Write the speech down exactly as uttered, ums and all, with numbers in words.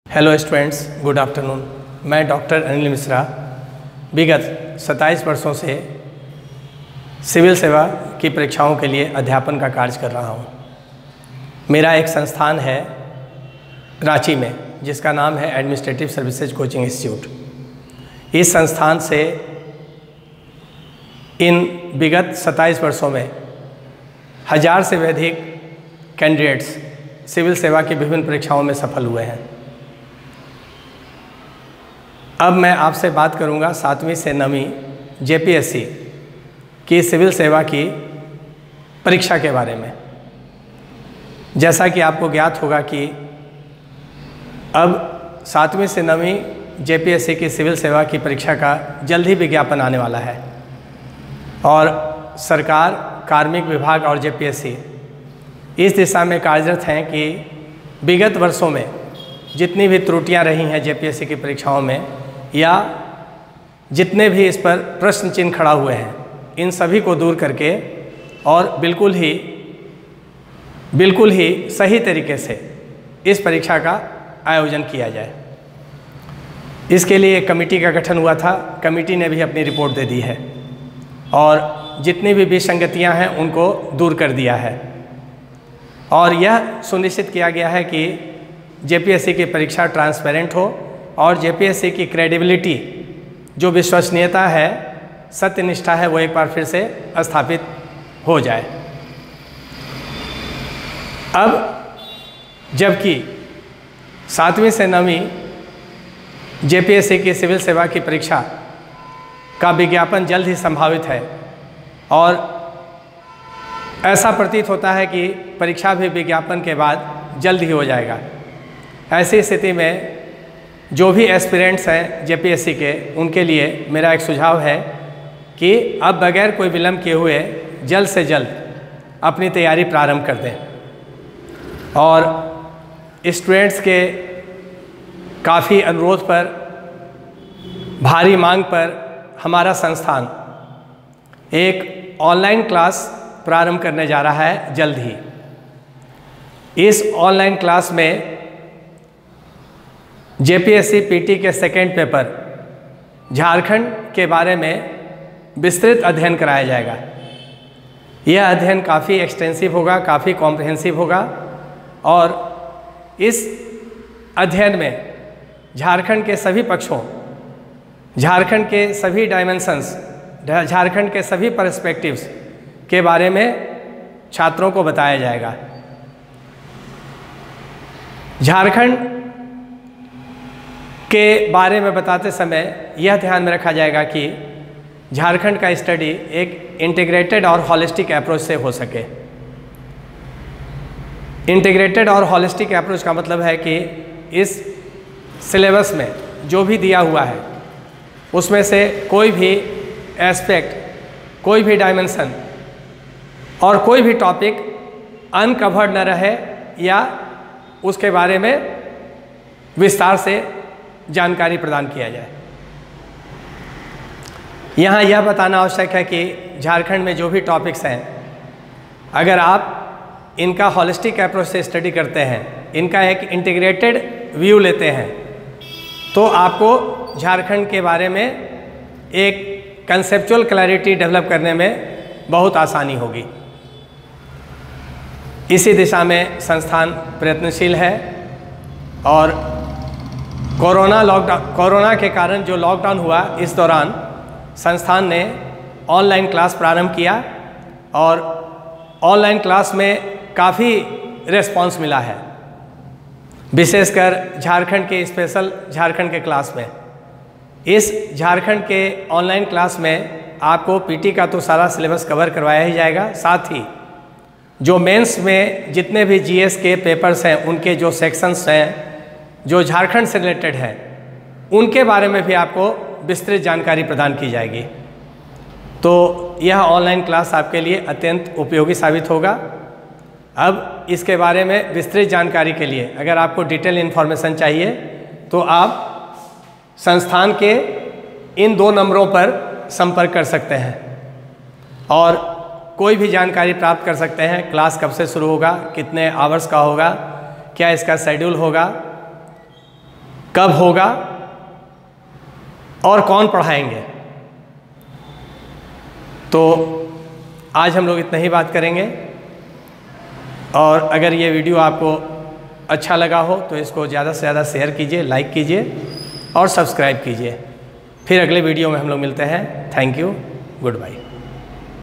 Hello students, good afternoon. मैं doctor Anil Mishra विगत सत्ताईस वर्षों से सिविल सेवा की परीक्षाओं के लिए अध्यापन का कार्य कर रहा हूँ। मेरा एक संस्थान है रांची में जिसका नाम है एडमिनिस्ट्रेटिव सर्विसेज कोचिंग इंस्टीट्यूट। इस संस्थान से इन विगत सत्ताईस वर्षों में हजार से भी अधिक कैंडिडेट्स सिविल सेवा की विभिन्न परीक्षाओं में सफल हुए हैं। अब मैं आपसे बात करूंगा सातवीं से नवीं जेपीएससी की सिविल सेवा की परीक्षा के बारे में। जैसा कि आपको ज्ञात होगा कि अब सातवीं से नवीं जेपीएससी की सिविल सेवा की परीक्षा का जल्द ही विज्ञापन आने वाला है और सरकार, कार्मिक विभाग और जेपीएससी इस दिशा में कार्यरत हैं कि विगत वर्षों में जितनी भी त्रुटियां रही हैं जेपीएससी की परीक्षाओं में या जितने भी इस पर प्रश्न चिन्ह खड़ा हुए हैं, इन सभी को दूर करके और बिल्कुल ही बिल्कुल ही सही तरीके से इस परीक्षा का आयोजन किया जाए। इसके लिए एक कमेटी का गठन हुआ था। कमेटी ने भी अपनी रिपोर्ट दे दी है और जितनी भी विसंगतियां हैं उनको दूर कर दिया है और यह सुनिश्चित किया गया है कि जेपीएससी की परीक्षा ट्रांसपेरेंट हो और जेपीएससी की क्रेडिबिलिटी, जो विश्वसनीयता है, सत्यनिष्ठा है, वो एक बार फिर से स्थापित हो जाए। अब जबकि सातवीं से नवीं जेपीएससी की सिविल सेवा की परीक्षा का विज्ञापन जल्द ही संभावित है और ऐसा प्रतीत होता है कि परीक्षा भी विज्ञापन के बाद जल्द ही हो जाएगा। ऐसी स्थिति में जो भी एस्पिरेंट्स हैं जेपीएससी के, उनके लिए मेरा एक सुझाव है कि अब बगैर कोई विलंब किए हुए जल्द से जल्द अपनी तैयारी प्रारंभ कर दें और स्टूडेंट्स के काफ़ी अनुरोध पर, भारी मांग पर हमारा संस्थान एक ऑनलाइन क्लास प्रारंभ करने जा रहा है जल्द ही। इस ऑनलाइन क्लास में जेपीएससी पीटी के सेकेंड पेपर झारखंड के बारे में विस्तृत अध्ययन कराया जाएगा। यह अध्ययन काफ़ी एक्सटेंसिव होगा, काफ़ी कॉम्प्रिहेंसिव होगा और इस अध्ययन में झारखंड के सभी पक्षों, झारखंड के सभी डायमेंशंस, झारखंड के सभी पर्सपेक्टिव्स के बारे में छात्रों को बताया जाएगा। झारखंड के बारे में बताते समय यह ध्यान में रखा जाएगा कि झारखंड का स्टडी एक इंटीग्रेटेड और हॉलिस्टिक अप्रोच से हो सके। इंटीग्रेटेड और हॉलिस्टिक अप्रोच का मतलब है कि इस सिलेबस में जो भी दिया हुआ है उसमें से कोई भी एस्पेक्ट, कोई भी डायमेंशन और कोई भी टॉपिक अनकवर्ड न रहे या उसके बारे में विस्तार से जानकारी प्रदान किया जाए। यहाँ यह बताना आवश्यक है कि झारखंड में जो भी टॉपिक्स हैं, अगर आप इनका हॉलिस्टिक अप्रोच से स्टडी करते हैं, इनका एक इंटीग्रेटेड व्यू लेते हैं, तो आपको झारखंड के बारे में एक कंसेप्चुअल क्लैरिटी डेवलप करने में बहुत आसानी होगी। इसी दिशा में संस्थान प्रयत्नशील है और कोरोना लॉकडाउन कोरोना के कारण जो लॉकडाउन हुआ, इस दौरान संस्थान ने ऑनलाइन क्लास प्रारंभ किया और ऑनलाइन क्लास में काफ़ी रिस्पांस मिला है, विशेषकर झारखंड के स्पेशल झारखंड के क्लास में। इस झारखंड के ऑनलाइन क्लास में आपको पीटी का तो सारा सिलेबस कवर करवाया ही जाएगा, साथ ही जो मेंस में जितने भी जीएस के पेपर्स हैं, उनके जो सेक्शंस हैं जो झारखंड से रिलेटेड है, उनके बारे में भी आपको विस्तृत जानकारी प्रदान की जाएगी। तो यह ऑनलाइन क्लास आपके लिए अत्यंत उपयोगी साबित होगा। अब इसके बारे में विस्तृत जानकारी के लिए अगर आपको डिटेल इन्फॉर्मेशन चाहिए तो आप संस्थान के इन दो नंबरों पर संपर्क कर सकते हैं और कोई भी जानकारी प्राप्त कर सकते हैं। क्लास कब से शुरू होगा, कितने आवर्स का होगा, क्या इसका शेड्यूल होगा, कब होगा और कौन पढ़ाएंगे। तो आज हम लोग इतना ही बात करेंगे, और अगर ये वीडियो आपको अच्छा लगा हो तो इसको ज़्यादा से ज़्यादा शेयर कीजिए, लाइक कीजिए और सब्सक्राइब कीजिए। फिर अगले वीडियो में हम लोग मिलते हैं। Thank you, good bye.